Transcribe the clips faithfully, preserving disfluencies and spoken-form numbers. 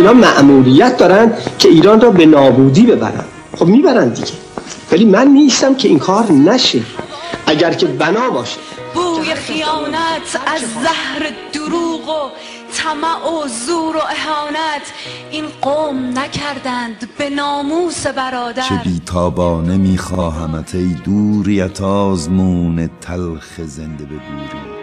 اینا مأموریت دارن که ایران را به نابودی ببرن. خب میبرن دیگه، ولی من نیستم که این کار نشه. اگر که بنا باشه بوی خیانت از زهر دروغ و طمع و زور و اهانت این قوم نکردند به ناموس برادر. چه بیتابانه میخواهمت ای دوریت آزمون تلخ زنده به گوری.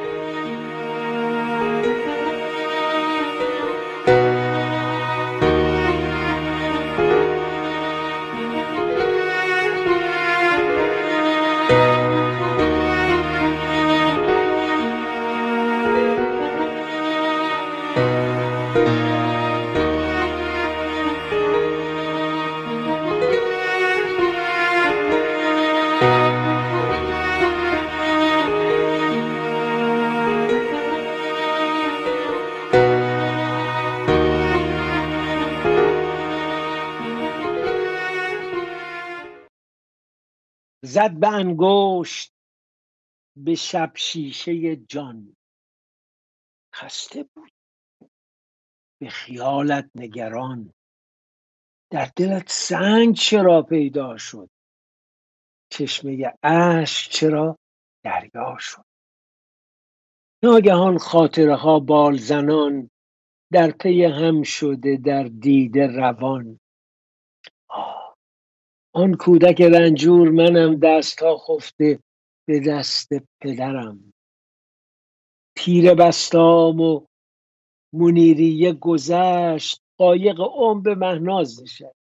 زد به انگشت به شب شیشه جان، خسته بود به خیالت نگران. در دلت سنگ چرا پیدا شد، چشمه اشک چرا دریا شد. ناگهان خاطره ها بال زنان، در پی هم شده در دیده روان. آه، آن کودک رنجور منم، دست ها خفته به دست پدرم. تیر بستام و منیریه گذشت، قایق عمر به مهناز نشست.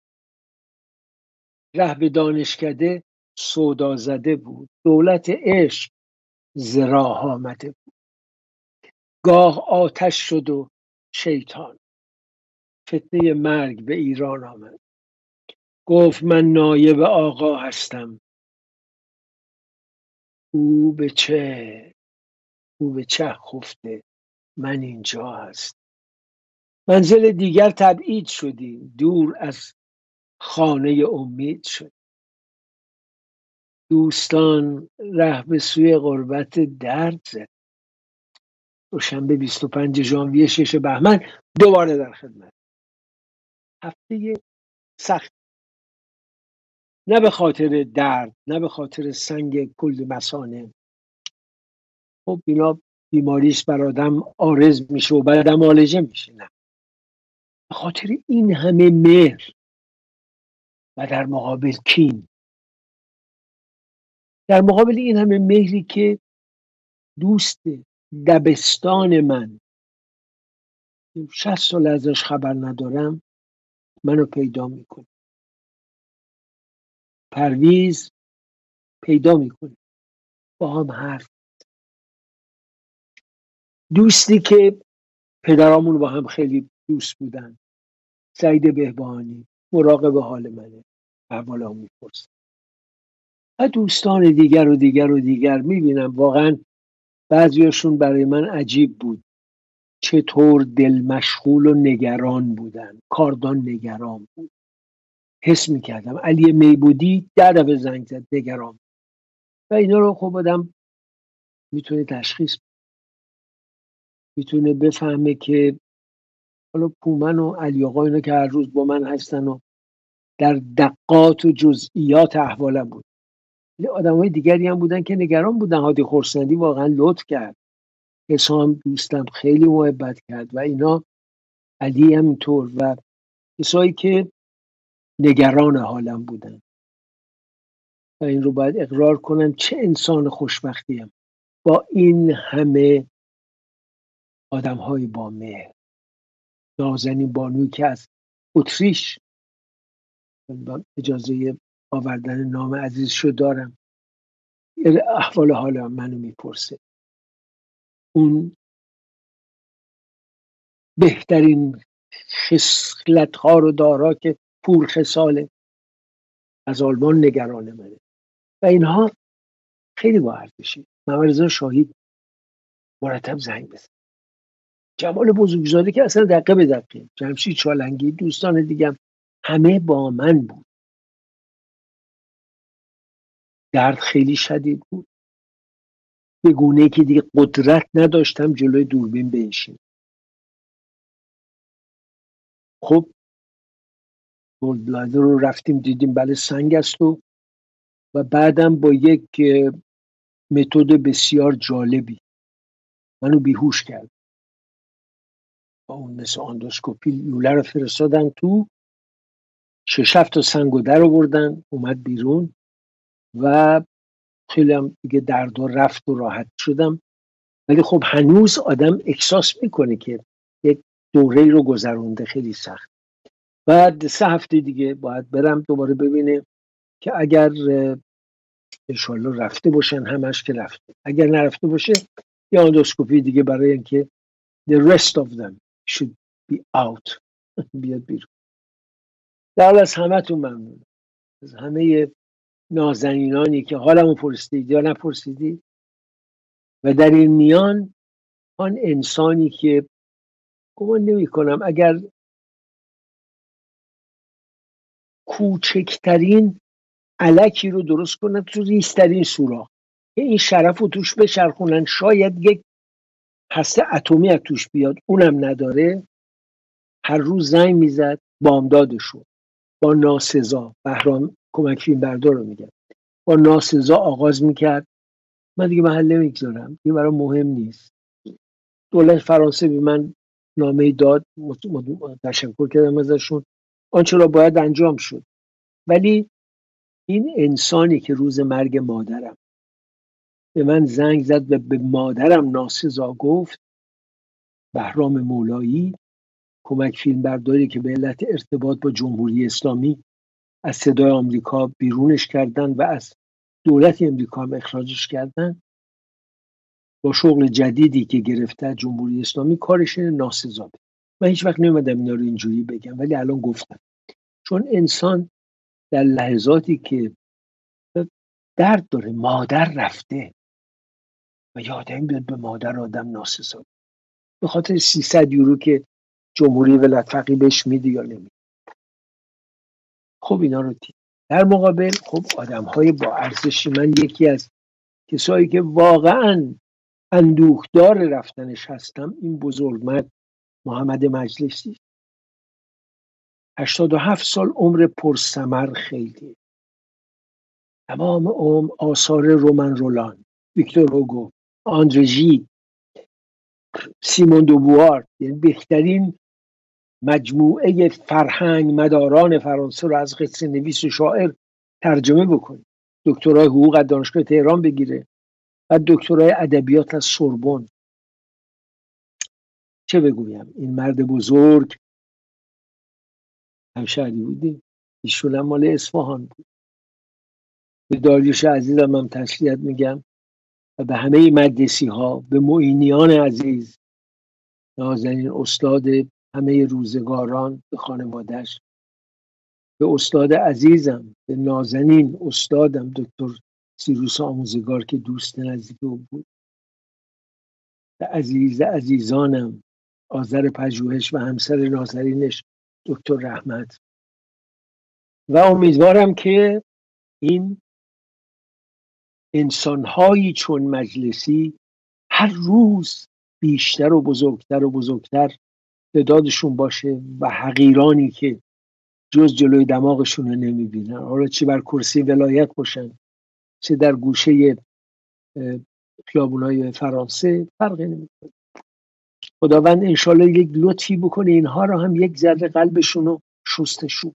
ره به دانشکده سودا زده بود، دولت عشق ز راه آمده بود. گاه آتش شد و شیطان، فتنه مرگ به ایران آمد. گفت من نایب آقا هستم، او به چه او به چه خفته، من اینجا هست. منزل دیگر تبعید شدیم، دور از خانه امید شد. دوستان ره به سوی غربت درد زد. دوشنبه بیست و پنج ژانویه شش بهمن دوباره در خدمت. هفته سخت، نه به خاطر درد، نه به خاطر سنگ کل مثانه. خب اینا بیماریش بر آدم عارض میشه و بعد معالجه میشه. نه، به خاطر این همه مهر و در مقابل کین، در مقابل این همه مهری که دوست دبستان من شصت سال ازش خبر ندارم منو پیدا میکنه. پرویز پیدا میکنه، با هم حرف. دوستی که پدرامون با هم خیلی دوست بودن، سعید بهبهانی، مراقب حال منه، احوالم میپرسه. و دوستان دیگر و دیگر و دیگر. میبینم واقعا بعضیاشون برای من عجیب بود چطور دل مشغول و نگران بودن، کاردان نگران بود. حس میکردم علی میبودی در دفعه زنگ زد نگران. و اینا رو خب آدم میتونه تشخیص، میتونه بفهمه که حالا پومن و علی آقا اینا که هر روز با من هستن و در دقات و جزئیات احوالم بود. آدم های دیگری هم بودن که نگران بودن. هادی خورسندی واقعا لطف کرد، حسام دوستم خیلی محبت کرد و اینا، علی هم اینطور، و کسایی که نگران حالم بودن. و این رو باید اقرار کنم چه انسان خوشبختیم با این همه آدم های با مهر. نازنین بانوی که از اتریش، اجازه آوردن نام عزیز شو دارم، احوال حال منو میپرسه. اون بهترین خصلت ها رو دارا که پور خصاله، از آلمان نگران منه. و اینها خیلی با ارزشه. محمد رضا شاهید مرتب زنگ بزن. جمال بزرگزاده که اصلا دقیقه به دقیقه، جمشید چالنگی، دوستان دیگم همه با من بود. درد خیلی شدید بود، به گونه‌ای که دیگه قدرت نداشتم جلوی دوربین بنشینم. خب گلدبلادر رو رفتیم دیدیم بله سنگ است و و بعدم با یک متد بسیار جالبی منو بیهوش کرد. با اون مثل آندوسکوپی لوله رو فرستادن تو، شش هفت تا سنگ و در آوردن، اومد بیرون و خیلی هم دیگه درد و رفت و راحت شدم. ولی خب هنوز آدم احساس میکنه که یک دوره رو گذرونده خیلی سخت. بعد سه هفته دیگه باید برم دوباره ببینه که اگر انشالله رفته باشن، همش که رفته، اگر نرفته باشه یه آندوسکوپی دیگه برای اینکه the rest of them should be out بیاد بیرون. در از همه تون ممنون، از همه نازنینانی که حالمو پرسیدید یا نپرسیدید و در این میان آن انسانی که گمان نمی کنم اگر کوچکترین الکی رو درست کنن تو ریزترین سوراخ که این شرف رو توش بچرخونن شاید یک هسته اتمی از توش بیاد، اونم نداره، هر روز زنگ میزد بامدادشو با ناسزا، بهرام کمک فیلم بردار رو میگم، با ناسزا آغاز میکرد. من دیگه محل نمیگذارم، دیگه برای مهم نیست. دولت فرانسه به من نامه داد، تشکر کردم ازشون، آنچه را باید انجام شد. ولی این انسانی که روز مرگ مادرم به من زنگ زد و به مادرم ناسزا گفت، بهرام مولایی، کمک فیلم برداری که به علت ارتباط با جمهوری اسلامی از صدای آمریکا بیرونش کردن و از دولت امریکا هم اخراجش کردن، با شغل جدیدی که گرفته جمهوری اسلامی کارش ناسزا بود. من هیچ وقت نمیدم اینا رو اینجوری بگم ولی الان گفتم، چون انسان در لحظاتی که درد داره، مادر رفته و یادم بیاد به مادر آدم ناسزا به خاطر سیصد یورو که جمهوری ولایت فقیه بهش میده یا نمیده. خب اینا رو دید. در مقابل خب آدم های با ارزشی، من یکی از کسایی که واقعا اندوهدار رفتنش هستم این بزرگمرد محمد مجلسی، هشتاد و هفت سال عمر پرثمر، خیلی تمام عمر آثار رومن رولان، ویکتور هوگو، آندره ژید، سیمون دوبوار، یعنی بهترین مجموعه فرهنگ مداران فرانسه رو از قصه نویس و شاعر ترجمه بکنه، دکترای حقوق از دانشگاه تهران بگیره و دکترای ادبیات از سوربن. چه بگویم، این مرد بزرگ همشهری بودیم، ایشون هم مال اصفهان بود. به داریوش عزیزم هم تسلیت میگم و به همه مجلسی ها، به معینیان عزیز، نازنین استاد همه روزگاران، به خانوادهش، به استاد عزیزم، به نازنین استادم دکتر سیروس آموزگار که دوست نزدیک او بود، به عزیز عزیزانم آذر پژوهش و همسر نازنینش دکتر رحمت. و امیدوارم که این انسانهایی چون مجلسی هر روز بیشتر و بزرگتر و بزرگتر تعدادشون باشه و حقیرانی که جز جلوی دماغشون رو نمیبینن، حالا چی بر کرسی ولایت باشن چه در گوشه خیابونای فرانسه، فرقی نمیکنه. خداوند انشالله یک لطفی بکنه اینها رو هم یک ذره قلبشون رو شستشون.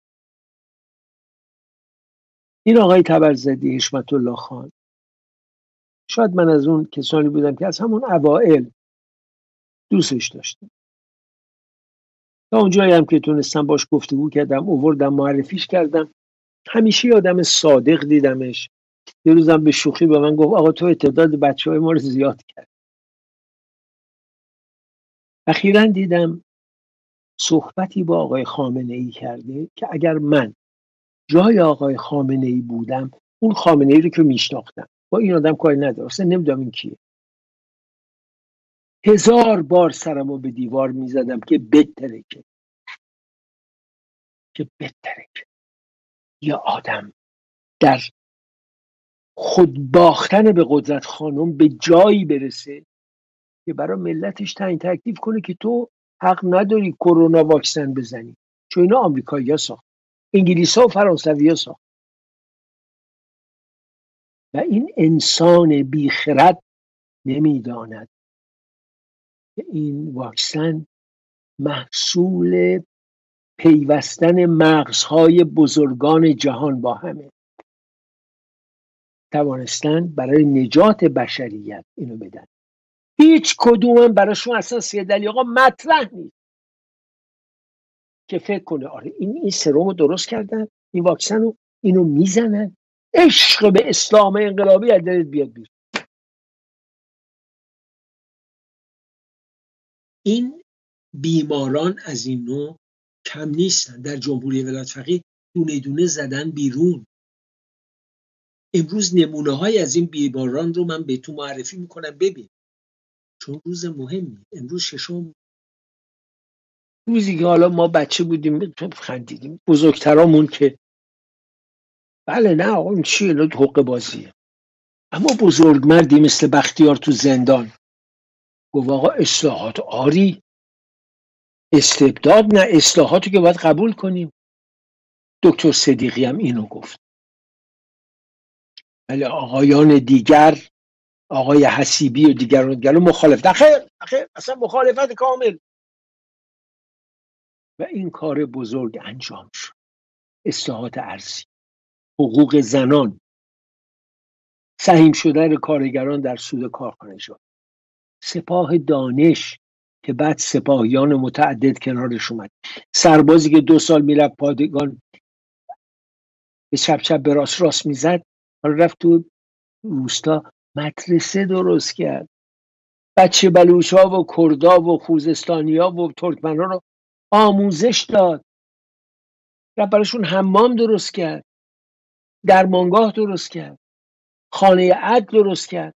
این آقای تبرزدی حشمت الله خان، شاید من از اون کسانی بودم که از همون اوائل دوستش داشتم، تا اونجایی هم که تونستم باش گفتگو کردم، آوردم معرفیش کردم. همیشه آدم صادق دیدمش. یه روزم به شوخی به من گفت آقا تو تعداد بچه‌های ما رو زیاد کرد. اخیراً دیدم صحبتی با آقای خامنه‌ای کرده که اگر من جای آقای خامنه‌ای بودم، اون خامنه‌ای رو که میشناختم، با این آدم کاری ندارم، اصلا نمیدونم این کیه، هزار بار سرمو به دیوار میزدم که بترکه که بترکه یا آدم در خود باختن به قدرت خانم به جایی برسه که برای ملتش تعیین تکلیف کنه که تو حق نداری کرونا واکسن بزنی، چون اینا آمریکایی‌ها ساخت، انگلیس‌ها و فرانسوی‌ها ساخت. و این انسان بیخرد نمیداند که این واکسن محصول پیوستن مغزهای بزرگان جهان با همه توانستن برای نجات بشریت اینو بدن. هیچ کدوم براشون اصلا سید علی آقا مطرح نیست که فکر کنه آره این این سرم رو درست کردن، این واکسن رو اینو میزنن، عشق به اسلام انقلابی از دلت بیاد بیرون. این بیماران از این نوع کم نیستن. در جمهوری ولایت فقیه دونه دونه زدن بیرون. امروز نمونه های از این بیماران رو من بهتون معرفی میکنم ببین، چون روز مهمی. امروز ششم، روزی که حالا ما بچه بودیم خندیدیم، بزرگترامون که بله نه آقا این چیه، نه حقه بازیه، اما بزرگ مردی مثل بختیار تو زندان گفت آقا اصلاحات آری، استبداد نه، اصلاحاتو که باید قبول کنیم. دکتر صدیقی هم اینو گفت. ولی آقایان دیگر، آقای حسیبی و دیگران دیگر مخالفت، نه خیر خیر اصلا مخالفت کامل. و این کار بزرگ انجام شد. اصلاحات ارضی، حقوق زنان، سهیم شدن کارگران در سود کارخانه شد، سپاه دانش که بعد سپاهیان متعدد کنارش اومد، سربازی که دو سال میرفت پادگان به چپ چپ به راست راست میزد، حالا رفت تو روستا مدرسه درست کرد، بچه بلوچ ها و کردا و خوزستانی ها و ترکمن ها رو آموزش داد، رفت براشون حمام درست کرد، درمانگاه درست کرد، خانه عدل درست کرد.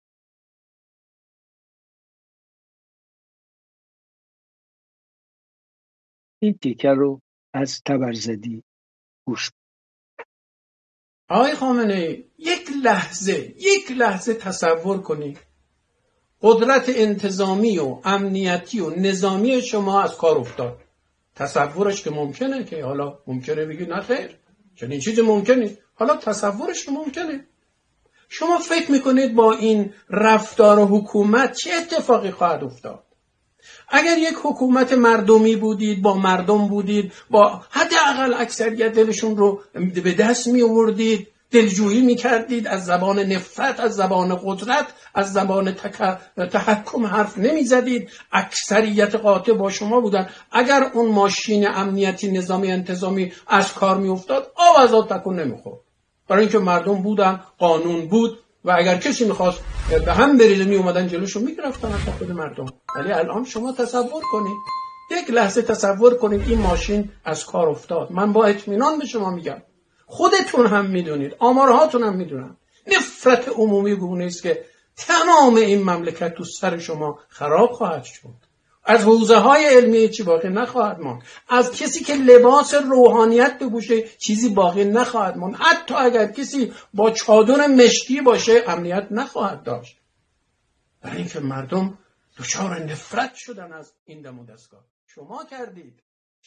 این تیکه رو از طبرزدی گوش. آقای خامنه‌ای یک لحظه یک لحظه تصور کنید قدرت انتظامی و امنیتی و نظامی شما از کار افتاد. تصورش که ممکنه، که حالا ممکنه بگی نه خیر چنین چیزی ممکن نیست، حالا تصورش که ممکنه. شما فکر میکنید با این رفتار حکومت چه اتفاقی خواهد افتاد؟ اگر یک حکومت مردمی بودید، با مردم بودید، با حداقل اکثریت دلشون رو به دست می آوردید، دلجویی می کردید، از زبان نفرت، از زبان قدرت، از زبان تک... تحکم حرف نمی زدید، اکثریت قاطع با شما بودن، اگر اون ماشین امنیتی نظامی انتظامی از کار می افتاد آب از آب تکون نمی خورد، برای اینکه مردم بودن، قانون بود و اگر کسی میخواست به هم بریزه می اومدن جلوشو میگرفتن از خود مردم. ولی الان شما تصور کنید، یک لحظه تصور کنید این ماشین از کار افتاد. من با اطمینان به شما میگم، خودتون هم میدونید، آمارهاتون هم میدونن، نفرت عمومی گونه است که تمام این مملکت تو سر شما خراب خواهد شد. از حوزه های علمی چی باقی نخواهد ماند، از کسی که لباس روحانیت بپوشه چیزی باقی نخواهد ماند، حتی اگر کسی با چادر مشکی باشه امنیت نخواهد داشت، برای اینکه مردم دچار نفرت شدن از این دم و دستگاه. شما کردید.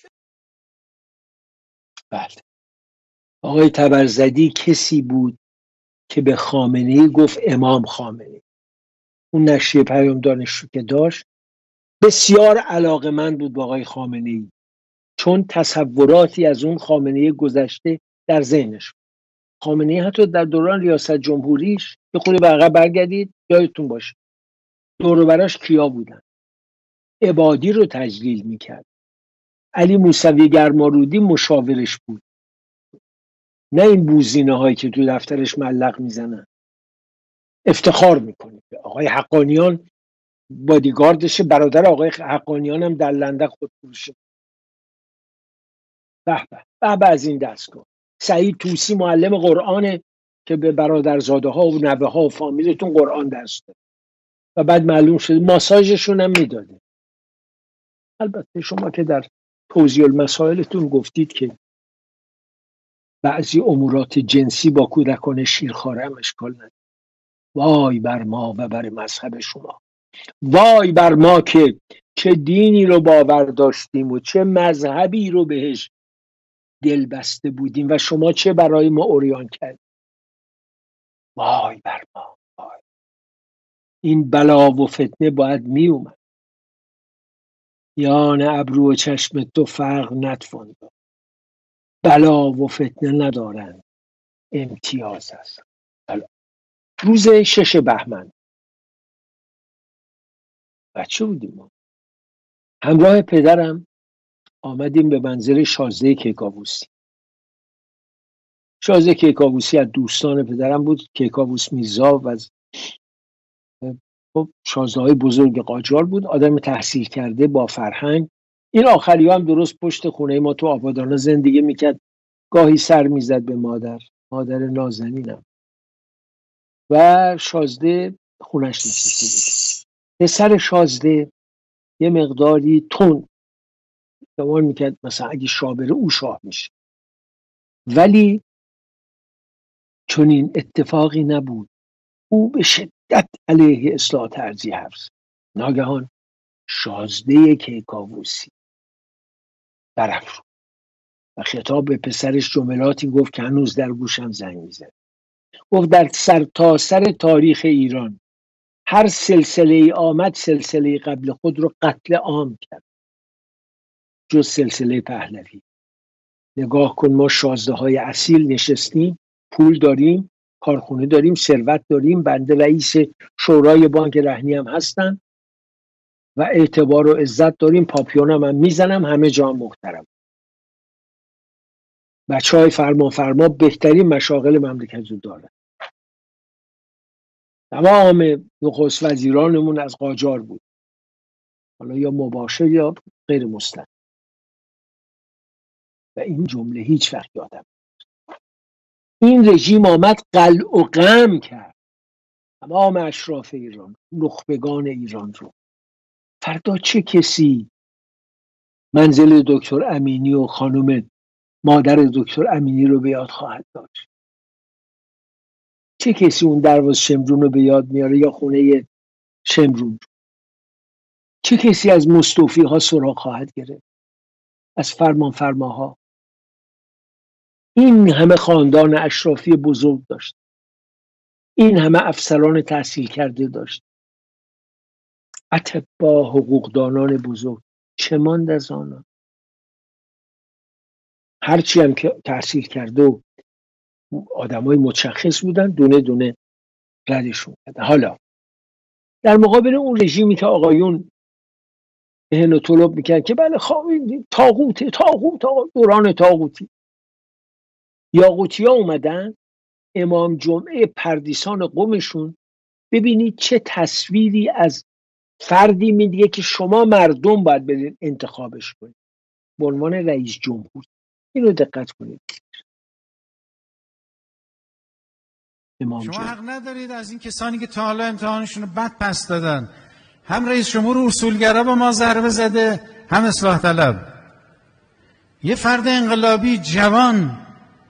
بله، آقای طبرزدی کسی بود که به خامنه‌ای گفت امام خامنه‌ای. اون نشریه پیام دانشجو که داشت بسیار علاقه‌مند بود با آقای خامنه‌ای، چون تصوراتی از اون خامنه‌ای گذشته در ذهنش. خامنه‌ای حتی در دوران ریاست جمهوریش به خود به عقب برگردید یادتون باشه دور و براش کیا بودن. عبادی رو تجلیل میکرد، علی موسوی گرمارودی مشاورش بود، نه این بوزینه هایی که تو دفترش ملق میزنن. افتخار میکنه آقای حقانیان بادیگاردشه، برادر آقای حقانیان هم در لندن خودفروشه. به به به به از این دستگاه. سعید طوسی معلم قرآنه که به برادرزاده ها و نوه ها و فامیلتون قرآن درس داد و بعد معلوم شد ماساژشون هم میداده. البته شما که در توضیح المسائلتون گفتید که بعضی امورات جنسی با کودکان شیرخواره هم اشکال نداره. وای بر ما و بر مذهب شما، وای بر ما که چه دینی رو باور داشتیم و چه مذهبی رو بهش دل بسته بودیم و شما چه برای ما عریان کردید. وای بر ما، وای. این بلا و فتنه باید می اومد. یان ابرو و چشم تو فرق نتوان داد، بلا و فتنه ندارند امتیاز است. بلا. روز شش بهمن بچه بودیم ما، همراه پدرم آمدیم به منزل شازده کیکاووسی. شازده کیکاووسی از دوستان پدرم بود. کیکاووس میرزا و از خب شازده های بزرگ قاجار بود، آدم تحصیل کرده با فرهنگ. این آخری هم درست پشت خونه ما تو آبادانه زندگی میکرد. گاهی سر میزد به مادر، مادر نازنینم، و شازده خونش نشسته بود. پسر شازده یه مقداری تون گمان میکرد مثلا اگه شاه بره او شاه میشه، ولی چون این اتفاقی نبود. او به شدت علیه اصلاح طرزی حرف زد. ناگهان شازده کیکاووسی برافروخت و خطاب به پسرش جملاتی گفت که هنوز در گوشم زنگ میزنه. گفت در سر تا سر تاریخ ایران هر سلسله ای آمد سلسله قبل خود رو قتل عام کرد جز سلسله پهلوی. نگاه کن، ما شازده های اصیل نشستیم، پول داریم، کارخونه داریم، ثروت داریم، بنده رئیس شورای بانک رهنی هم هستن و اعتبار و عزت داریم، پاپیونم هم میزنم، همه جا محترم. بچه های فرما فرما بهترین مشاغل مملکت رو دارن. تمام نخست وزیرانمون از قاجار بود، حالا یا مباشر یا غیر مستقیم. و این جمله هیچ وقت یادم. این رژیم آمد قلع و قم کرد تمام اشراف ایران، نخبگان ایران رو. فردا چه کسی منزل دکتر امینی و خانم مادر دکتر امینی رو به یاد خواهد داشت؟ چه کسی اون درواز شمرون رو به یاد میاره یا خونه شمرون؟ چه کسی از مستوفی ها سراغ خواهد گرفت؟ از فرمان فرماها؟ این همه خاندان اشرافی بزرگ داشت، این همه افسران تحصیل کرده داشت، اتباع حقوقدانان بزرگ، چه ماند از آنها؟ هرچی هم که تحصیل کرده و آدمای متشخص بودن دونه دونه ردشون کرده. حالا در مقابل اون رژیمی که آقایون هن و طلب میکرد که بله خواهید طاغوت طاغوت دوران طاغوتی، یاقوتی ها اومدن امام جمعه پردیسان قومشون، ببینید چه تصویری از فردی میدیه که شما مردم باید برید انتخابش کنید به عنوان رئیس جمهور. اینو دقت کنید. امام شما جمعه. حق ندارید از این کسانی که تا حالا امتحانشون رو بد پس دادن، هم رئیس جمهور اصولگرا به ما ضربه زده، هم اصلاح طلب. یه فرد انقلابی جوان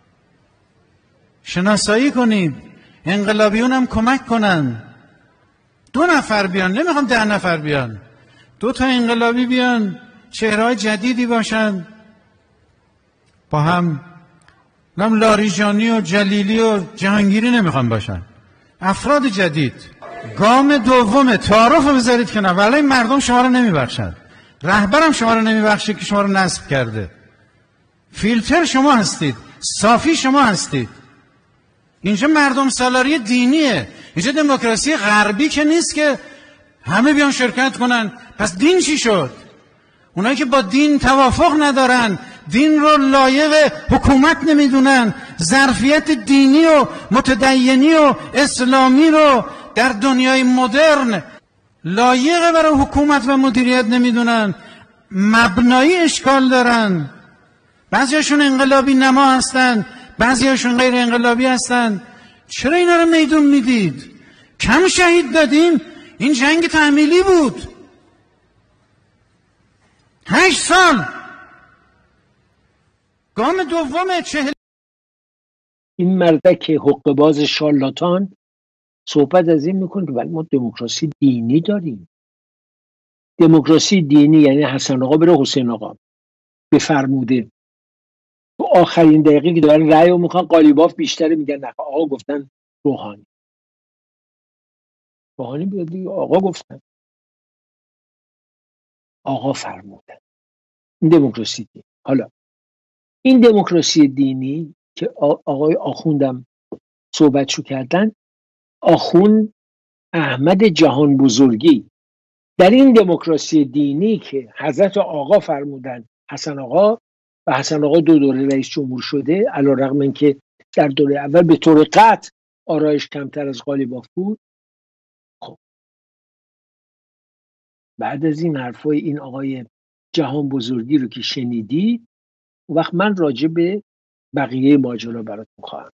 شناسایی کنید، انقلابیون هم کمک کنن. دو نفر بیان، نمیخوام ده نفر بیان، دو تا انقلابی بیان، چهرهای جدیدی باشن، با هم نام لاریجانی و جلیلی و جهانگیری نمیخوام باشن، افراد جدید. گام دوم تعارف رو بذارید کنار، ولی مردم شما رو نمیبخشن، رهبرم شما رو نمیبخشه که شما رو نصب کرده. فیلتر شما هستید، صافی شما هستید. اینجا مردم سالاری دینیه، اینجا دموکراسی غربی که نیست که همه بیان شرکت کنن. پس دین چی شد؟ اونایی که با دین توافق ندارن، دین رو لایق حکومت نمیدونن، ظرفیت دینی و متدینی و اسلامی رو در دنیای مدرن لایق برای حکومت و مدیریت نمیدونن، مبنایی اشکال دارن. بعضیاشون انقلابی نما هستن، بعضیاشون غیر انقلابی هستن. چرا اینا رو میدون میدید؟ کم شهید دادیم؟ این جنگ تحمیلی بود، هشت سال. گام دوم چهل. این مردک حقه‌باز شارلاتان صحبت از این میکنه که ولی ما دموکراسی دینی داریم، دموکراسی دینی یعنی حسن آقا بره حسین آقا بفرموده. تو آخرین دقیقه که دارن رأی رو میخوان قالیباف بیشتره میگن نه آقا گفتن روحانی. روحانی بیاد دیگه، آقا گفتن، آقا فرمودن. این دموکراسی دینی. حالا این دموکراسی دینی که آقای آخوندم صحبتشو کردن، آخوند احمد جهان بزرگی در این دموکراسی دینی که حضرت آقا فرمودن حسن آقا و حسن آقا دو دوره رئیس جمهور شده، علیرغم اینکه در دوره اول به طور قطع آرایش کمتر از قالیباف بود. خب بعد از این حرفای این آقای جهان بزرگی رو که شنیدی، وقت من راجع به بقیه ماجرا براتون خواهم.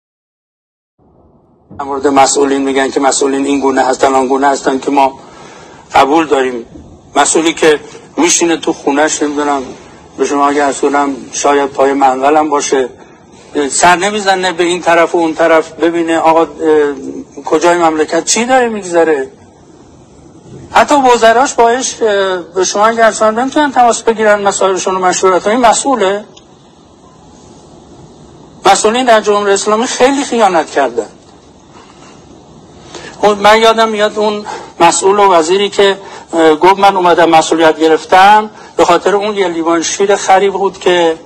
در مورد مسئولین میگن که مسئولین این گونه هستن آن گونه هستن که ما قبول داریم. مسئولی که میشینه تو خونهش، نمیدونم به شما اگه اصولم شاید پای منقلم باشه، سر نمیزنه به این طرف و اون طرف ببینه آقا کجای مملکت چی داره میگذره. حتی وزراش باش به شما اگه اصولم نمیتونن تماس بگیرن مسائلشون و مشورت. این مسئوله. مسئولین در جمهوری اسلامی خیلی خیانت کردن. من یادم میاد اون مسئول و وزیری که گفت من اومدم مسئولیت گرفتم به خاطر اون یه لیوان شیر خری بود که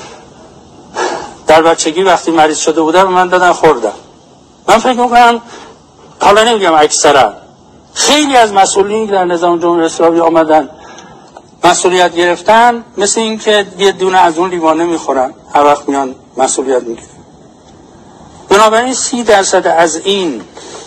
در بچگی وقتی مریض شده بودم من دادن خوردم. من فکر میکنم، حالا نمیگم اکثرا، خیلی از مسئولین در نظام جمهوری اسلامی آمدن مسئولیت گرفتن مثل این که یه دونه از اون لیوانه میخورن هر وقت میان مسئولیت میگیرن. بنابراین سی درصد از این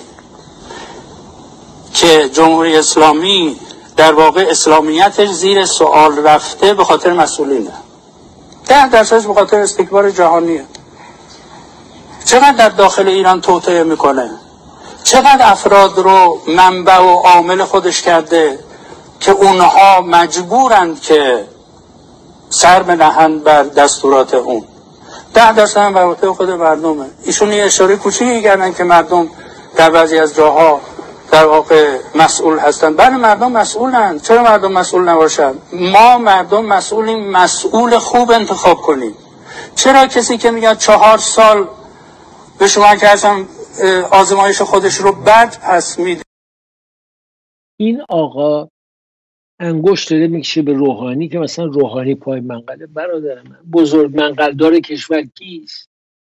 که جمهوری اسلامی در واقع اسلامیتش زیر سوال رفته به خاطر مسئولینه. ده درصدش به خاطر استکبار جهانیه. چقدر در داخل ایران توطئه میکنه، چقدر افراد رو منبع و عامل خودش کرده که اونها مجبورند که سر بنهند بر دستورات اون. ده درصد هم بر عهده خود مردمه. ایشون یه اشاره کوچیکی کردن که مردم در بعضی از جاها در واقع مسئول هستن. بله مردم مسئولن. چرا مردم مسئول نباشن؟ ما مردم مسئولیم، مسئول خوب انتخاب کنیم. چرا کسی که میگه چهار سال به شما که اصلا آزمایش خودش رو بد پس میده، این آقا انگشت داره میکشه به روحانی که مثلا روحانی پای منقله. برادر من، بزرگ منقلدار کشور کیست؟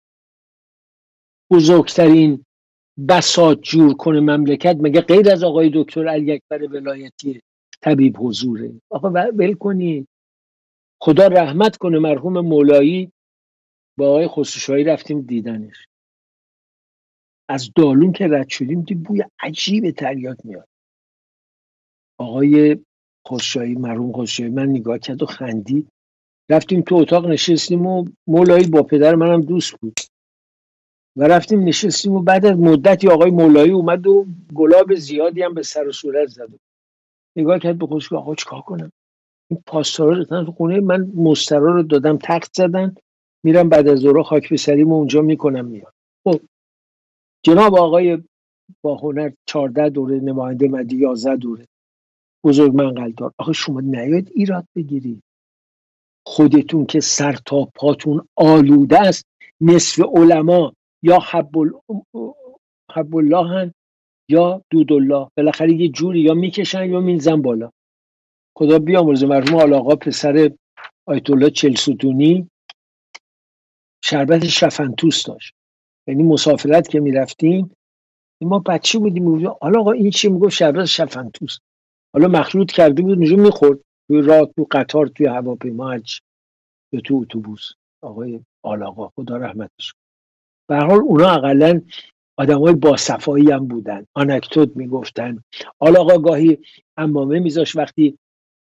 بزرگترین بساط جور کنه مملکت مگه غیر از آقای دکتر علی اکبر ولایتی طبیب حضوره؟ آقا ول کنی. خدا رحمت کنه مرحوم مولایی، با آقای خسروشاهی رفتیم دیدنش. از دالون که رد شدیم دید بوی عجیب تریاک میاد. آقای خسروشاهی، مرحوم خسروشاهی، من نگاه کرد و خندید. رفتیم تو اتاق نشستیم و مولایی با پدر منم دوست بود و رفتیم نشستیم و بعد از مدتی آقای مولایی اومد و گلاب زیادی هم به سر و صورت زد. نگاه کرد به خودش، آقا چیکار کنم؟ این پاسدارا رفتن تو خونه من، مسترا رو دادم تخت زدن، میرم بعد از ظهر خاک به سریم اونجا میکنم میاد. خب جناب آقای با هنر چهارده دوره نماینده مدی، یازده دوره بزرگ منقلدار، آخه شما نیاید ایراد بگیرید. خودتون که سر تا پاتون آلوده است، نصف علما یا حب ال... حب الله هن یا دودالله، بالاخره یه جوری یا میکشن یا میزن بالا. خدا بیامرزه مرحوم آلاقا پسر آیت الله چلستونی شربت شفنتوس داشت. یعنی مسافرت که میرفتیم ما بچه بودیم میگفتیم آلاقا این چی؟ میگفت شربت شفنتوس. حالا مخلوط کرده بود اونجا میخورد توی راه، تو قطار، توی هواپیما، هرچی، یا تو اتوبوس. آقای آلاقا خدا رحمتش کنه. به هر حال اونا اقلا آدمای با صفایی هم بودن، آنکدوت میگفتن. آلاقا گاهی عمامه میذاش وقتی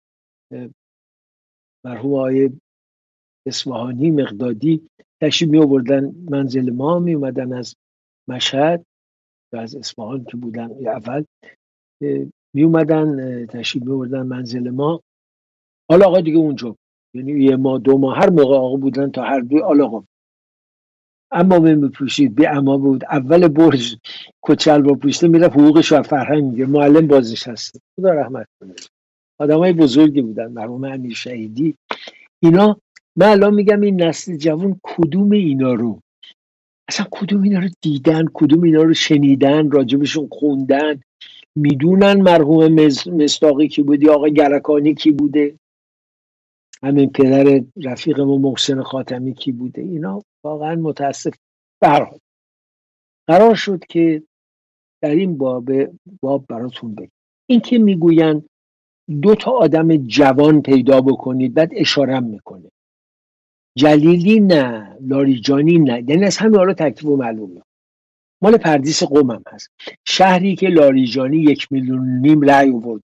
مرحوم آقای اصفهانی مقدادی تشریف می آوردن منزل ما، می اومدن از مشهد و از اصفهان که بودن اول، می اومدن تشریف می آوردن منزل ما. حالا آقا دیگه اونجا، یعنی یه ماه دو ماه هر موقع آقا بودن تا هر دوی آقا عمامه میپوشید، به عمامه بود. اول برج کچل با پوشته میرفت حقوقش و فرهنگ میگه، معلم بازش هست. خدا رحمت کنه. آدمای بزرگی بودن، مرحوم امیر شهیدی. اینا من الان میگم این نسل جوان کدوم اینا رو اصلا کدوم اینا رو دیدن، کدوم اینا رو شنیدن، راجبشون خوندن، میدونن مرحوم مز... مصداقی کی بودی، آقا گرکانی کی بوده، همین پدر رفیقمون محسن خاتمی کی بوده. اینا واقعا متاسف. برحال قرار شد که در این باب باب براتون بگم. این که میگوین دو تا آدم جوان پیدا بکنید، بعد اشارم میکنه جلیلی نه، لاریجانی نه، یعنی از همین حالا تکلیف و معلومه. مال پردیس قمم هست، شهری که لاریجانی یک میلیون نیم رأی آورد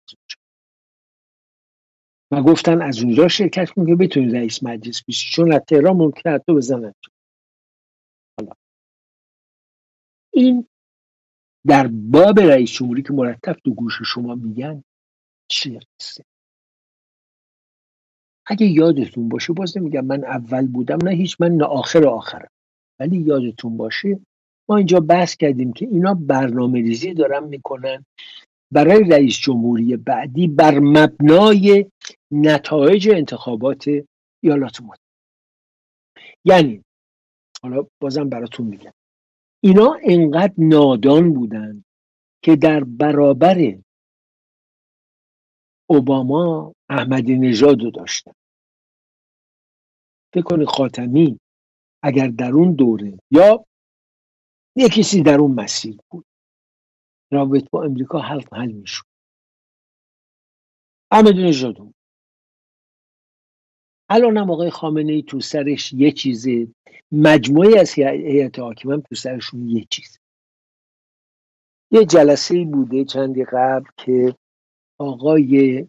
و گفتن از اونجا شرکت کن که بتونید رئیس مجلس بشی، چون از تهران ممکنه حتی بزنن. حالا این در باب رئیس جمهوری که مرتب تو گوش شما میگن چیه قصه؟ اگه یادتون باشه، باز نمیگم من اول بودم نه هیچ، من نه آخر آخرم، ولی یادتون باشه ما اینجا بحث کردیم که اینا برنامه ریزی دارن میکنن برای رئیس جمهوری بعدی بر مبنای نتایج انتخابات ایالات متحده. یعنی حالا بازم براتون میگم اینا انقدر نادان بودن که در برابر اوباما احمدی نژاد رو داشتن. فکر کنید خاتمی اگر در اون دوره یا یک کسی در اون مسیر بود، رابطه با امریکا حل حل میشد. احمدی نژاد بود. الان هم آقای خامنه ای تو سرش یه چیزه، مجموعی از هیئت حاکمه هم تو سرشون یه چیزه. یه جلسه بوده چندی قبل که آقای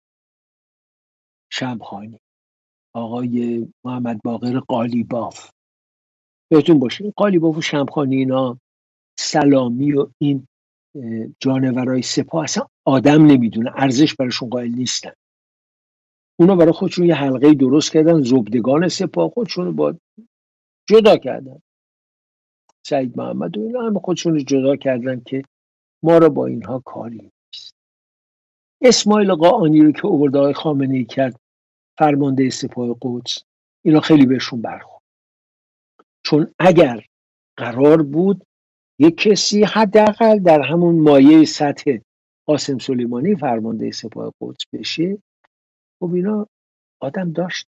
شمخانی، آقای محمد باقر قالیباف، بهتون باشه این قالیباف و شمخانی اینا سلامی و این جانورای سپاه اصلا آدم نمیدونه، ارزش براشون قائل نیستن. اونا برای خودشون یه حلقه درست کردن، زبدگان سپاه خودشون رو با جدا کردن. سعید محمد و اینا هم خودشون رو جدا کردن که ما رو با اینها کاری نیست. اسماعیل قاآنی رو که آورد آقای خامنه‌ای کرد فرمانده سپاه قدس، اینا خیلی بهشون برخورد، چون اگر قرار بود یک کسی حداقل در همون مایه سطح قاسم سلیمانی فرمانده سپاه قدس بشه، خب اینا آدم داشت.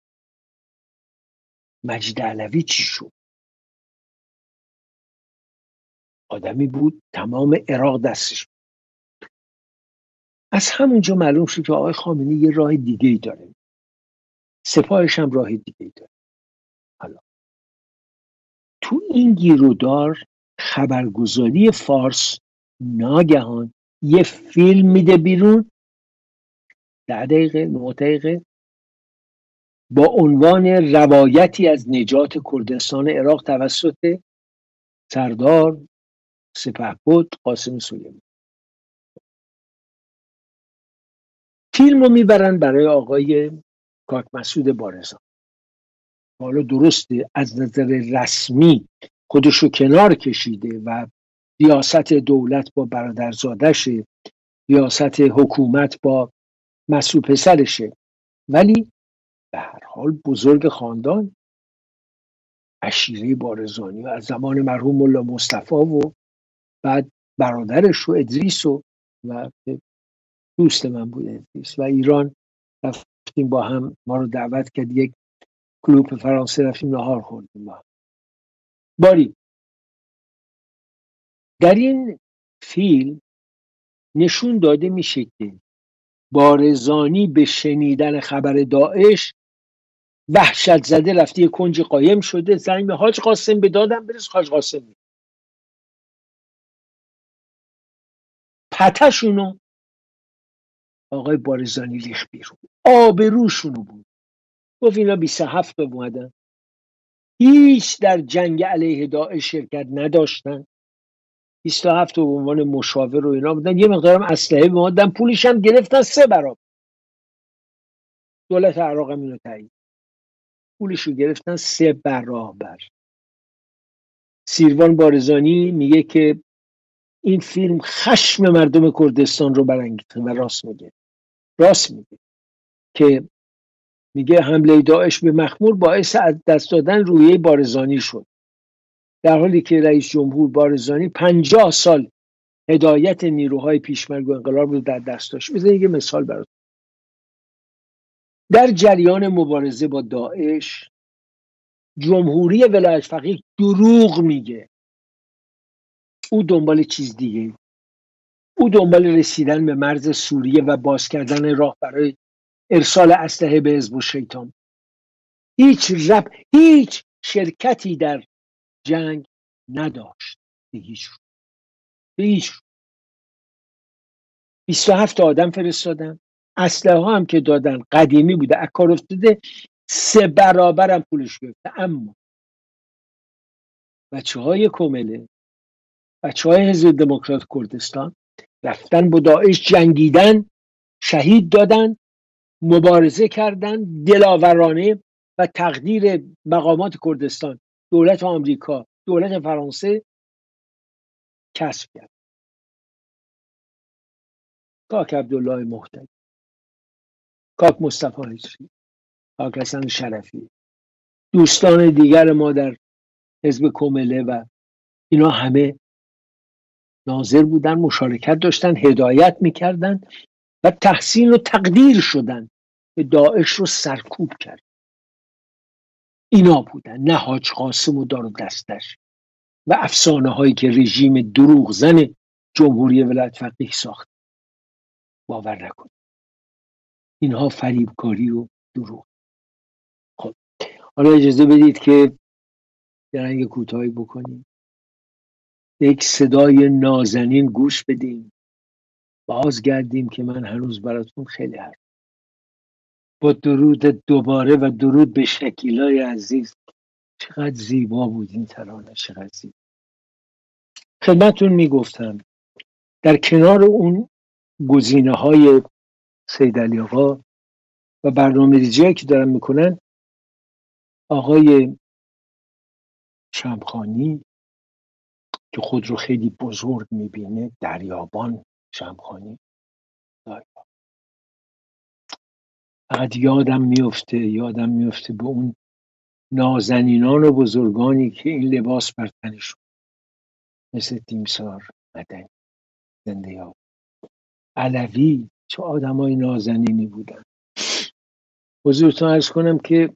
مجید علوی چی شد؟ آدمی بود تمام عراق دستش. از همونجا معلوم شد که آقای خامنه‌ای یه راه دیگه ای داره، سپاهش هم راه دیگه ای داره. حالا تو این گیرودار خبرگزاری فارس ناگهان یه فیلم میده بیرون، ده دقیقه نه دقیقه، با عنوان روایتی از نجات کردستان عراق توسط سردار سپهبد قاسم سلیمانی. فیلم رو میبرن برای آقای کاک مسعود بارزان. حالا درسته از نظر رسمی خودش رو کنار کشیده و ریاست دولت با برادرزادشه، ریاست حکومت با مسعود پسرشه، ولی به هر حال بزرگ خاندان، عشیره بارزانی و از زمان مرحوم ملا مصطفی و بعد برادرش و ادریس و و دوست من بود ادریس و ایران رفتیم با هم، ما رو دعوت کرد یک کلوپ فرانسه رفتیم نهار خوردیم با هم. باری در این فیلم نشون داده میشه که بارزانی به شنیدن خبر داعش وحشت زده رفته یه کنج قایم شده، زنگ به حاج قاسم به دادم برس. حاج قاسم پتشونو آقای بارزانی ریخ بیرون، آبروشونو بود. گفت اینا بیست و هفت اومدن، هیچ در جنگ علیه داعش شرکت نداشتن، بیست و هفت به عنوان مشاور و اینا بودن، یه مقدارم اسلحه به ما دادن، پولش هم گرفتن سه برابر. دولت عراق هم اینو تایید، پولش رو گرفتن سه برابر. سیروان بارزانی میگه که این فیلم خشم مردم کردستان رو برانگیخته و راست میگه، راست میگه. که میگه حمله داعش به مخمور باعث از دست دادن روحیه بارزانی شد، در حالی که رئیس جمهور بارزانی پنجاه سال هدایت نیروهای پیشمرگ و انقلاب رو در دست داشت. بذارید یه مثال براتون. در جریان مبارزه با داعش جمهوری ولایت فقیه دروغ میگه، او دنبال چیز دیگه، او دنبال رسیدن به مرز سوریه و باز کردن راه برای ارسال اسلحه به حزب الشیطان. هیچ رب هیچ شرکتی در جنگ نداشت به هیچ رو. به هیچ رو. بیست و هفت آدم فرستادن، اسلحه ها هم که دادن قدیمی بوده، از کار افتاده، سه برابر هم پولش گرفته. اما بچه های کومله، بچه های حزب دموکرات کردستان رفتن با داعش جنگیدن، شهید دادن، مبارزه کردن دلاورانه و تقدیر مقامات کردستان، دولت آمریکا، دولت فرانسه کسب کرد. کاک عبدالله محتدی، کاک مصطفی حجری، کاک حسن شرفی، دوستان دیگر ما در حزب کومله و اینا همه ناظر بودن، مشارکت داشتن، هدایت میکردن و تحسین و تقدیر شدن که داعش رو سرکوب کرد. اینا بودن، نه حاج قاسم و دار و دستش و افسانه هایی که رژیم دروغ زن جمهوری ولایت فقیه ساخت. باور نکن، اینها فریبکاری و دروغ. خب حالا اجازه بدید که درنگ کوتاهی بکنیم، یک صدای نازنین گوش بدیم، بازگردیم که من هنوز براتون خیلی حرف. با درود دوباره و درود به شکیلای عزیز. چقدر زیبا بود این ترانه، چقدر زیبا. خدمتون میگفتم در کنار اون گزینه های سید علی آقا و برنامه ریزی که دارن میکنن، آقای شمخانی که خود رو خیلی بزرگ میبینه، دریابان شمخانی، فقط یادم میفته یادم میفته به اون نازنینان و بزرگانی که این لباس بر تنشون، مثل تیمسار مدنی، زنده یاد، علوی، چه آدمای نازنینی بودن. حضورتون عرض کنم که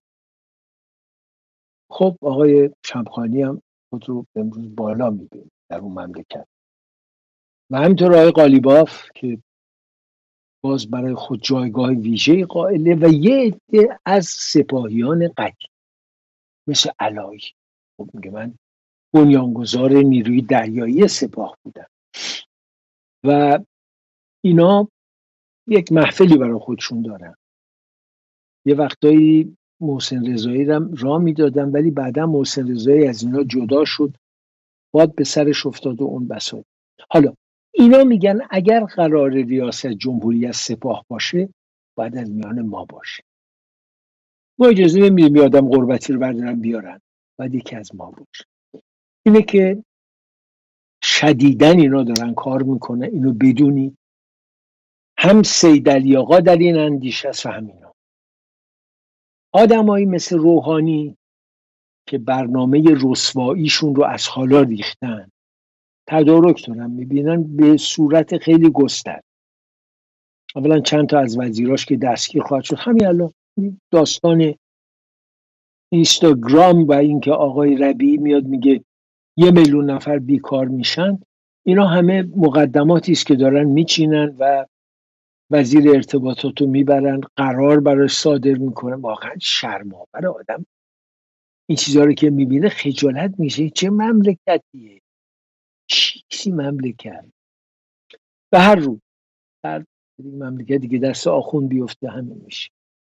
خب آقای شمخانی هم خود رو امروز بالا میبینه در اون مملکت و همینطور آقای قالیباف که باز برای خود جایگاه ویژه قائله و یه عده از سپاهیان قدیم مثل علایی. خب میگه من بنیانگذار نیروی دریایی سپاه بودم و اینا یک محفلی برای خودشون دارن. یه وقتایی محسن رضایی رو راه میدادن، ولی بعدا محسن رضایی از اینا جدا شد، باد به سرش افتاد و اون بساط. حالا اینا میگن اگر قرار ریاست جمهوری از سپاه باشه باید از میان ما باشه. ما اجازه نمیدیم یه آدم غربتی رو بردارن بیارن، باید یکی از ما باشه. اینه که شدیدن اینا دارن کار میکنه، اینو بدونی. هم سید علی آقا در این اندیشه است و هم اینا. آدمایی مثل روحانی که برنامه رسواییشون رو از حالا ریختن، تدارک دارن میبینن به صورت خیلی گسترده. اولا چند تا از وزیراش که دستگیر خواهد شد. همین الان داستان اینستاگرام و اینکه آقای ربیعی میاد میگه یه میلیون نفر بیکار میشن، اینا همه مقدماتی است که دارن میچینن و وزیر ارتباطات رو میبرن، قرار براش صادر میکنن. واقعا شرم‌آور. آدم این چیزها رو که میبینه خجالت میشه. چه مملکتیه، چیزی مملکت. به هر رو در مملکتی که دست آخوند بیفته همین میشه.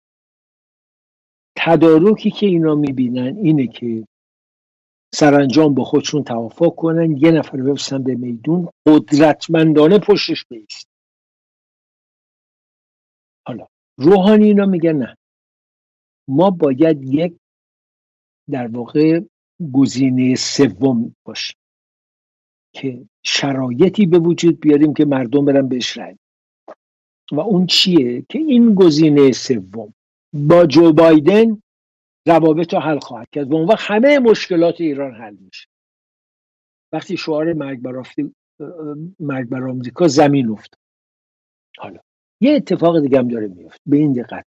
تدارکی که اینا میبینن اینه که سرانجام با خودشون توافق کنن، یه نفر بفرستن به میدون، قدرتمندانه پشتش بیست. حالا روحانی اینا میگن نه، ما باید یک در واقع گزینه سوم باشه که شرایطی به وجود بیاریم که مردم برن بهش رای. و اون چیه؟ که این گزینه سوم با جو بایدن روابط رو حل خواهد کرد و اون وقت همه مشکلات ایران حل میشه. وقتی شعار مرگ بر افت- مرگ بر آمریکا زمین افتاد. حالا یه اتفاق دیگه هم داره میفته، به این دقت.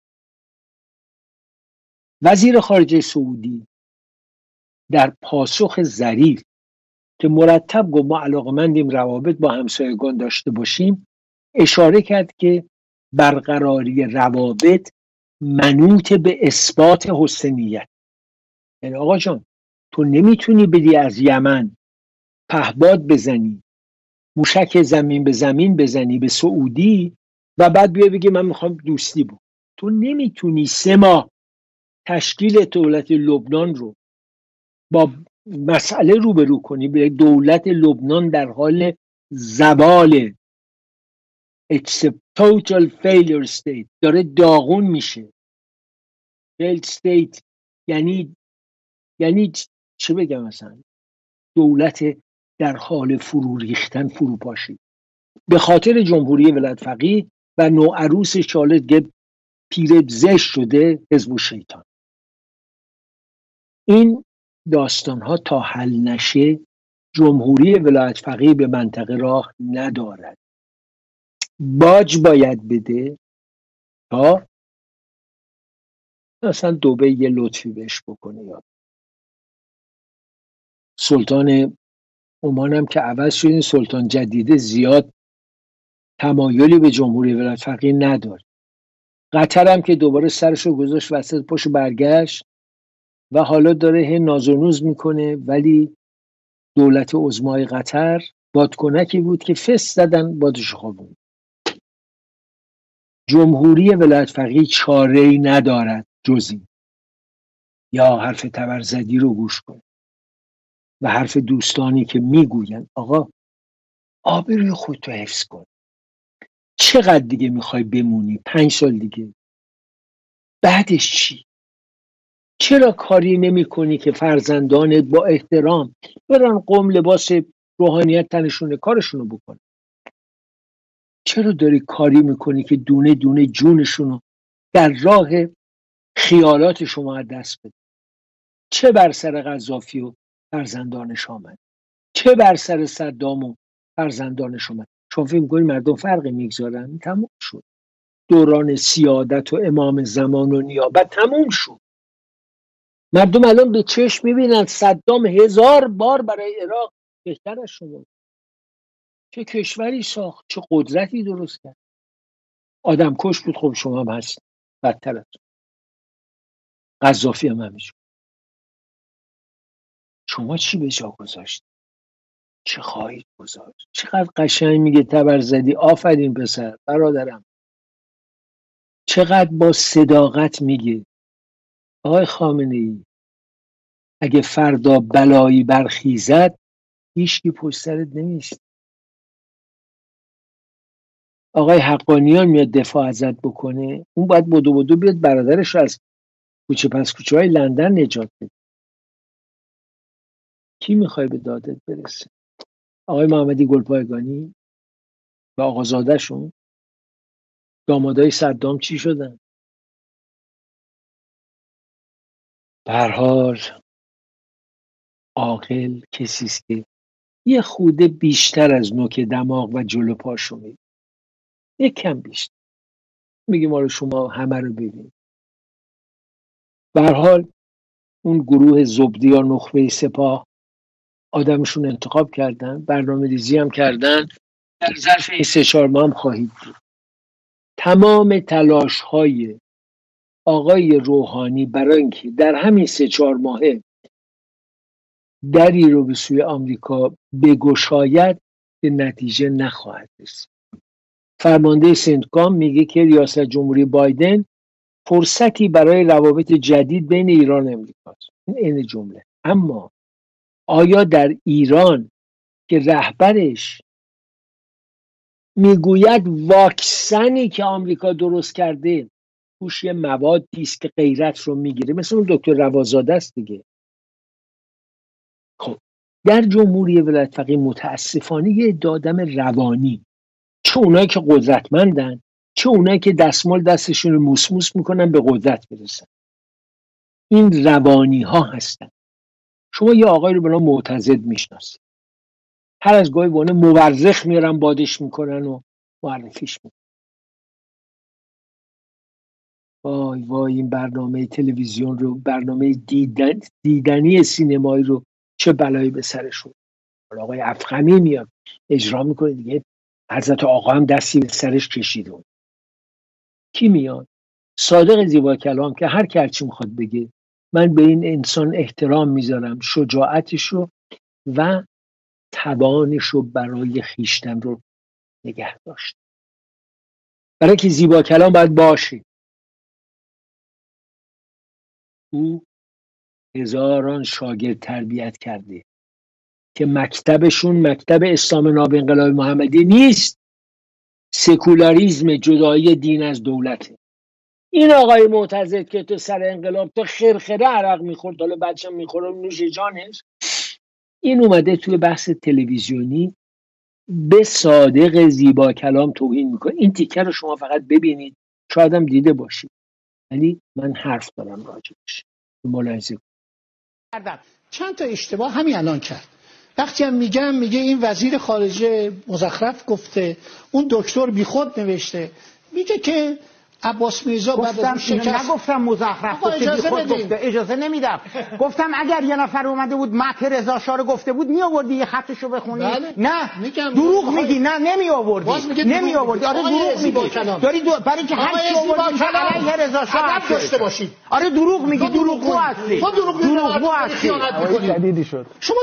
وزیر خارجه سعودی در پاسخ ظریف که مرتب گفت ما علاقمندیم روابط با همسایگان داشته باشیم، اشاره کرد که برقراری روابط منوط به اثبات حسن نیت. یعنی آقا جان، تو نمیتونی بدی از یمن پهباد بزنی، موشک زمین به زمین بزنی به سعودی و بعد بیا بگی من میخوام دوستی بود. تو نمیتونی سه ماه تشکیل دولت لبنان رو با مسئله روبرو کنی به دولت لبنان در حال زوال. It's a total failure state، داره داغون میشه. failed state یعنی یعنی چه بگم مثلا دولت در حال فرو ریختن، فرو پاشی به خاطر جمهوری ولایت فقیه و نوعروس شالت پیر زشت شده حزب الشیطان. این داستان ها تا حل نشه جمهوری ولایت فقیه به منطقه راه ندارد. باج باید بده تا مثلا دبی یه لطفی بهش بکنه. یا سلطان عمان هم که عوض شد، سلطان جدیده زیاد تمایلی به جمهوری ولایت فقیه نداره. قطر هم که دوباره سرشو گذاشت وسط پاشو برگشت و حالا داره هی ناز و نوز میکنه، ولی دولت عظمای قطر بادکنکی بود که فس زدن بادش خوابون. جمهوری ولایت فقیه چاره‌ای ندارد جز این، یا حرف تبرزدی رو گوش کن و حرف دوستانی که میگوین آقا آبروی خودتو حفظ کن. چقدر دیگه میخوای بمونی؟ پنج سال دیگه؟ بعدش چی؟ چرا کاری نمی کنی که فرزندانت با احترام برن قم لباس روحانیت تنشونه کارشونو بکن؟ چرا داری کاری میکنی که دونه دونه جونشونو در راه خیالات شما از دست بده؟ چه بر سر قذافی و فرزندانش آمد؟ چه بر سر صدام و فرزندانش آمد؟ شما فکر می‌کنید مردم فرقی میگذارن؟ تموم شد. دوران سیادت و امام زمان و نیابت تموم شد. مردم الان به چشم میبینن صدام هزار بار برای عراق بهتر از شما. چه کشوری ساخت، چه قدرتی درست کرد. آدم کش بود، خب شما هم هست بدتر از قذافی هم همینجور. شما چی به جا گذاشت؟ چه خواهید گذاشت؟ چقدر قشنگ میگه تبرزدی. آفرین پسر برادرم. چقدر با صداقت میگه آقای خامنه ای اگه فردا بلایی برخیزد هیچکی پشت سرت نمیشه. آقای حقانیان میاد دفاع ازت بکنه، اون باید بدو بدو بیاد برادرش از کوچه پس کوچه های لندن نجات بده. کی میخوای به دادت برسه؟ آقای محمدی گلپایگانی و آقازادهشون دامادای صدام چی شدن؟ به هر حال عاقل کسی است که یه خوده بیشتر از نوک دماغ و جلو پاشو میده، یک کم بیشتر. میگه ما رو شما همه رو ببین. به هر حال اون گروه زبدی یا نخبه سپاه آدمشون انتخاب کردن، برنامه ریزی هم کردن، در ظرف این سه چهار ماه هم خواهید بود. تمام تلاش های آقای روحانی برای اینکه در همین سه چهار ماهه دری رو به سوی آمریکا بگشاید به نتیجه نخواهد رسید. فرمانده سنتکام میگه که ریاست جمهوری بایدن فرصتی برای روابط جدید بین ایران و امریکاست. این جمله. اما آیا در ایران که رهبرش میگوید واکسنی که آمریکا درست کرده توش یه موادی است که غیرت رو میگیره، مثل اون دکتر روازاده است دیگه. خب در جمهوری ولایت فقیه متاسفانه یه عده آدم روانی، چه اونایی که قدرتمندن چه اونایی که دستمال دستشون رو موس موس میکنن به قدرت برسن. این روانی ها هستن. شما یه آقای رو به نام معتزد میشناسید، هر از گاهی بانه مورخ میارن بادش میکنن و معرفیش میکنن. وای وای این برنامه تلویزیون رو، برنامه دیدن دیدنی سینمایی رو چه بلایی به سرشون. آقای افخمی میاد اجرا میکنه دیگه، حضرت آقا هم دستی به سرش کشیدون. کی میاد؟ صادق زیبا کلام که هر کی هرچی میخواد بگه، من به این انسان احترام میذارم، شجاعتش رو و توانش رو برای خیشتن رو نگه داشت. برای که زیبا کلام باید باشه. او هزاران شاگرد تربیت کرده که مکتبشون مکتب اسلام ناب انقلاب محمدی نیست، سکولاریزم، جدایی دین از دولته. این آقای معتزد که تو سر انقلاب تو خرخره عرق میخورد، حالا بچه‌م میخوره نوش جانش، این اومده توی بحث تلویزیونی به صادق زیبا کلام توهین میکنه. این تیکه رو شما فقط ببینید، شاید هم دیده باشید، ولی من حرف دارم راجبش، ملاحظه کردم. چند تا اشتباه همین الان کرد. وقتی هم میگم میگه این وزیر خارجه مزخرف گفته، اون دکتر بیخود نوشته، میگه که عباس میرزا بعد از شکست. نگفتم مزخرف گفته بیخود گفته، اجازه نمیدم. گفتم اگر یه نفر اومده بود متن رضا شاه رو گفته بود می آوردی یه خطشو بخونی. بله. نه میگم دروغ میگی. نه نمی آوردی نمی آوردی. آره دروغ میگی. داری دو... برای اینکه هر چی آوردی علیه رضا شاه ادب داشته باشید. آره دروغ میگی، دروغگو هستی. تو دروغگو هستی. شدیدی شد. شما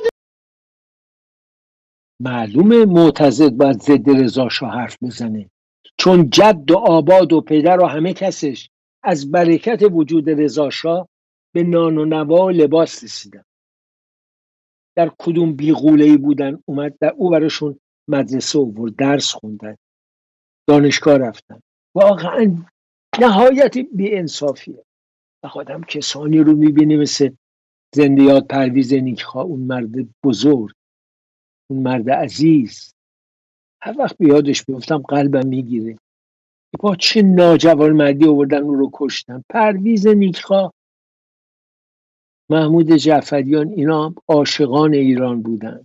معلومه معتزد باید ضد رضا شاه حرف بزنه، چون جد و آباد و پدر و همه کسش از برکت وجود رضا شاه به نان و نوا و لباس رسیدن. در کدوم بیغوله‌ای بودن اومد در او براشون مدرسه آورد، درس خوندن، دانشگاه رفتن. واقعا نهایت بی انصافیه. و خودم کسانی رو میبینی مثل زنده یاد پرویز نیکخواه، اون مرد بزرگ، اون مرد عزیز، هر وقت بیادش بیفتم قلبم میگیره. با چه ناجوان مردی آوردن اون رو کشتن. پرویز نیکخواه، محمود جعفریان، اینا عاشقان ایران بودن.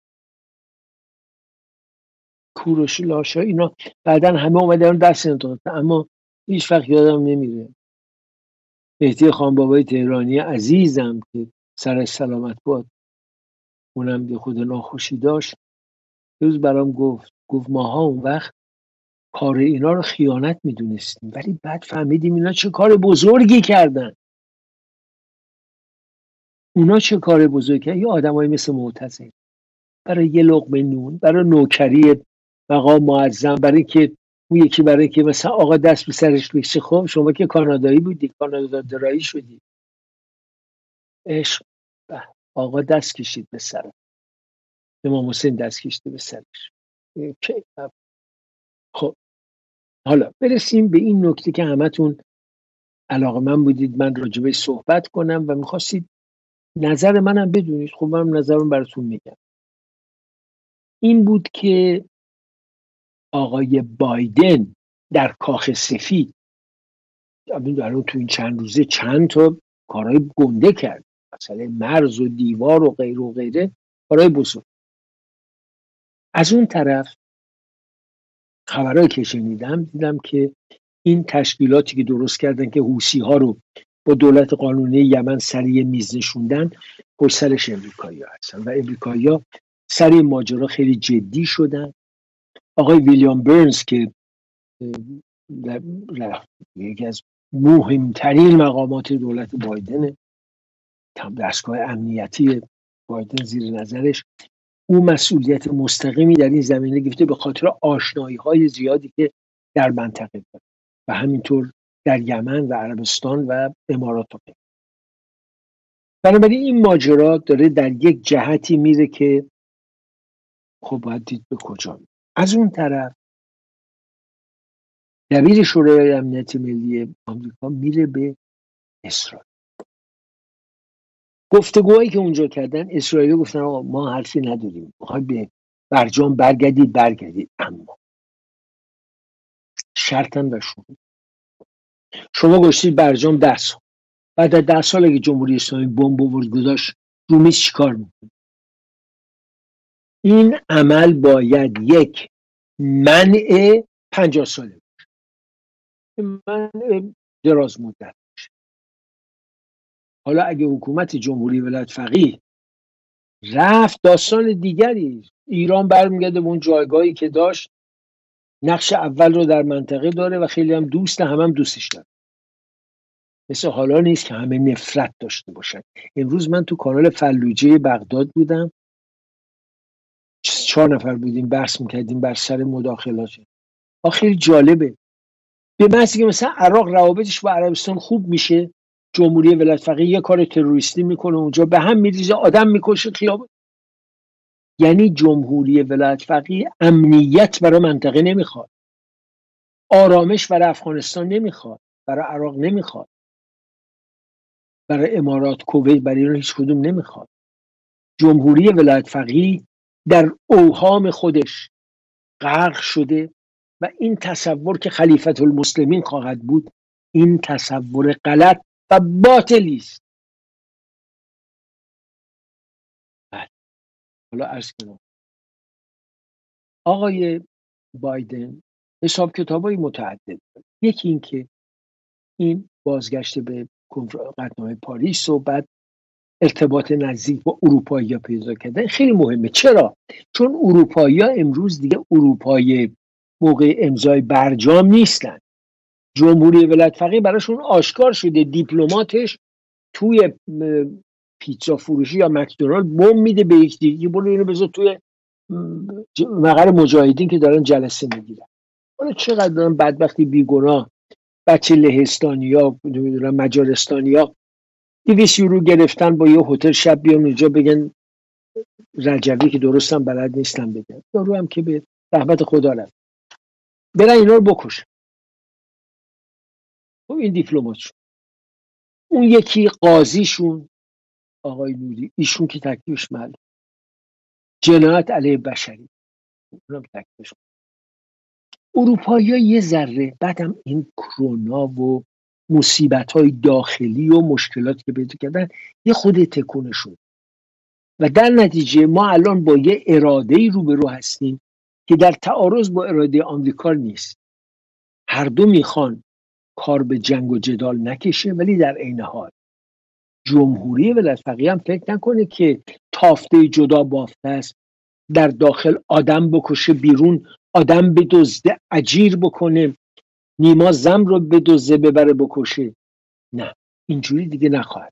کوروش لاشا اینا بعدن همه اومدن دست انداختن، اما هیچ وقت یادم نمیره. مهدی خانبابای تهرانی عزیزم که سرش سلامت باد، اونم به خود ناخوشی داشت، روز برام گفت گفت ماها اون وقت کار اینا رو خیانت میدونستیم، ولی بعد فهمیدیم اینا چه کار بزرگی کردن. اونا چه کار بزرگی کردن؟ یه آدمایی مثل معتزد برای یه لقمه نون، برای نوکری مقام معظم، برای که اون یکی، برای که مثلا آقا دست به سرش بکشه. خب شما که کانادایی بودی، کانادا درایی شدی، عشق، آقا دست کشید به سر امام حسین، دست کشید به سرش. خب حالا برسیم به این نکته که همتون علاقه‌مند بودید من راجبه صحبت کنم و میخواستید نظر منم بدونید. خب منم نظرم براتون میگم. این بود که آقای بایدن در کاخ سفید الان تو این چند روزه چند تا کارهای گنده کرد، مثلا مرز و دیوار و غیر و غیره، کارهای بزرگ. از اون طرف خبرهایی که شنیدم دیدم که این تشکیلاتی که درست کردن که حوثی ها رو با دولت قانونی یمن سریع میز نشوندن، پشت سرش امریکایی‌ها هستن و امریکایی‌ها سر این ماجرا خیلی جدی شدن. آقای ویلیام برنز که یکی از مهمترین مقامات دولت بایدن، دستگاه امنیتی بایدن زیر نظرش، او مسئولیت مستقیمی در این زمینه گرفته به خاطر آشنایی‌های زیادی که در منطقه داره و همینطور در یمن و عربستان و امارات. بنابراین این ماجرا داره در یک جهتی میره که خب باید دید به کجا. از اون طرف دبیر شورای امنیت ملی آمریکا میره به اسرائیل. گفتگوهایی که اونجا کردن، اسرائیل گفتن آقا ما حرفی نداریم، میخواید به برجام برگردید برگردید، اما شرطن و شروط. شما گذاشتید برجام ده سال، بعد از ده سال اگه جمهوری اسلامی بمب آورد گذاشت رو میز چیکار میکنه؟ این عمل باید یک منع پنجاه ساله باشه، منع دراز مدت باشه. حالا اگه حکومت جمهوری ولایت فقیه رفت داستان دیگری، ایران برمیگرده به اون جایگاهی که داشت، نقش اول رو در منطقه داره و خیلی هم دوست، هم هم دوستش داره. مثل حالا نیست که همه نفرت داشته باشن. امروز من تو کانال فلوجه بغداد بودم، چهار نفر بودیم بحث میکردیم بر سر مداخلات. خیلی جالبه، به محضی که مثلا عراق روابطش با عربستان خوب میشه، جمهوری ولایت فقیه یه کار تروریستی میکنه اونجا، به هم میریزه، آدم میکشه، خیابان. یعنی جمهوری ولایت فقیه امنیت برای منطقه نمیخواد، آرامش برای افغانستان نمیخواد، برای عراق نمیخواد، برای امارات، کویت، برای ایران هیچ کدوم نمیخواد. جمهوری ولایت فقیه در اوهام خودش غرق شده و این تصور که خلیفة المسلمین خواهد بود، این تصور غلط و باطلی است. حالا عرض کنم آقای بایدن حساب کتابای متعدد داره. یکی این که این بازگشت به قطعنامه پاریس و بعد ارتباط نزدیک با اروپایی‌ها پیدا کردن خیلی مهمه. چرا؟ چون اروپایی‌ها امروز دیگه اروپای موقع امضای برجام نیستن. جمهوری ولایت فقیه براشون آشکار شده، دیپلماتش توی پیتزا فروشی یا مکدونالد بم میده به یک دیگه، برو اینو بذار توی مقر مجاهدین که دارن جلسه میگیرن. حالا چقدر دارن بدبختی بیگناه بچه لهستانیا، نمیدونم مجارستانیا دویست یورو گرفتن با یه هتل شب بیان اونجا بگن رجوی که درستم بلد نیستم بگن، یارو هم که به رحمت خدا رفت، برن اینا رو بکشن. خب این دیپلمات شون. اون یکی قاضیشون آقای نوری، ایشون که تکلیفش معلوم، جنایت علیه بشری، اونم تکلیفش. اروپایی‌ها یه ذره بعدم این کرونا و مصیبت‌های داخلی و مشکلاتی که پیدا کردن یه خود تکونه شد و در نتیجه ما الان با یه اراده‌ای روبرو هستیم که در تعارض با اراده آمریکا نیست. هر دو میخوان کار به جنگ و جدال نکشه، ولی در عین حال جمهوری ولایت فقیه هم فکر نکنه که تافته جدا بافته است، در داخل آدم بکشه، بیرون آدم بدزده، اجیر بکنه، نیما زم رو بدزده ببره بکشه. نه، اینجوری دیگه نخواهد.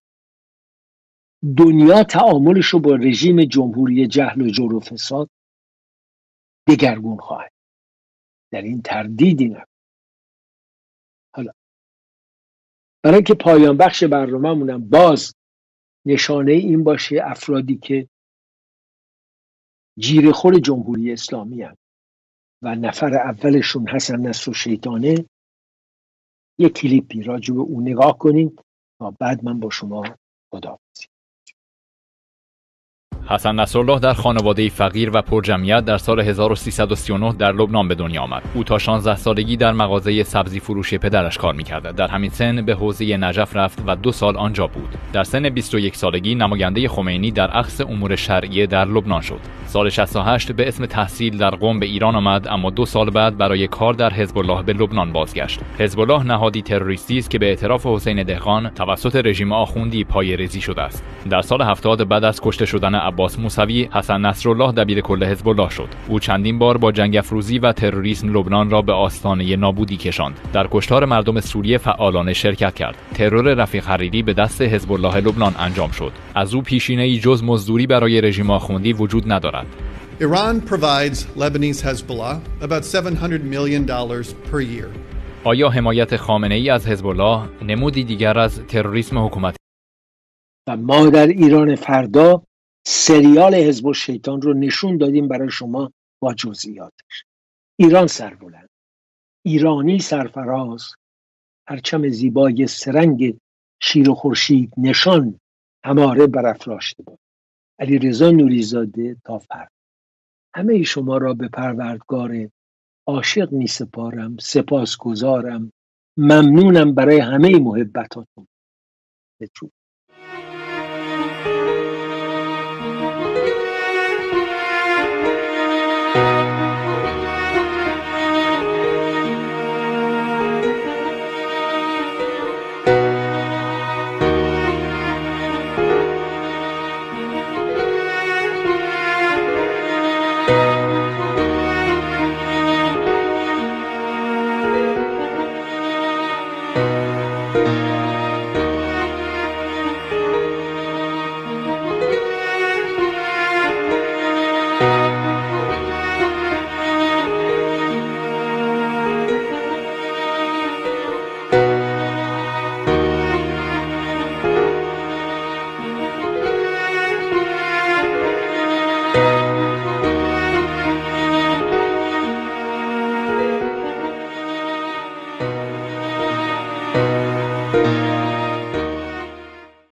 دنیا تعاملش رو با رژیم جمهوری جهل و جور و فساد دگرگون خواهد، در این تردیدی نه. حالا برای که پایان بخش برنامه‌مونم باز نشانه این باشه افرادی که جیره‌خور جمهوری اسلامی هستند و نفر اولشون حسن نصرالشیطانه، یک کلیپی راجع به اون نگاه کنیم تا بعد من با شما خداحافظی. حسن نصرالله در خانواده فقیر و پرجمعیت در سال هزار و سیصد و سی و نه در لبنان به دنیا آمد. او تا شانزده سالگی در مغازه سبزی فروشی پدرش کار می‌کرد. در همین سن به حوزه نجف رفت و دو سال آنجا بود. در سن بیست و یک سالگی نماینده خمینی در اخذ امور شرعیه در لبنان شد. سال شصت و هشت به اسم تحصیل در قم به ایران آمد، اما دو سال بعد برای کار در حزب الله به لبنان بازگشت. حزب الله نهادی تروریستی است که به اعتراف حسین دهقان توسط رژیم آخوندی پایه‌ریزی شده است. در سال هفتاد بعد از کشته شدن عباس موسوی، حسن نصرالله دبیرکل حزب الله شد. او چندین بار با جنگ افروزی و تروریسم لبنان را به آستانه نابودی کشاند. در کشتار مردم سوریه فعالانه شرکت کرد. ترور رفیق حریری به دست حزب الله لبنان انجام شد. از او پیشینه‌ای جز مزدوری برای رژیم آخوندی وجود ندارد. Iran provides Lebanese Hezbollah about seven hundred million dollars per year. آیا حمایت خامنه‌ای از حزب الله نمودی دیگر از تروریسم حکومتی؟ و ما در ایران فردا سریال حزب الشیطان رو نشون دادیم برای شما با جزئیاتش. ایران سربلند، ایرانی سرفراز، پرچم زیبای سرنگ شیر و خورشید نشان هماره برافراشته بود. علیرضا نوریزاده تا فردا. همه شما را به پروردگار عاشق می سپارم، سپاسگزارم، ممنونم برای همه محبتاتون.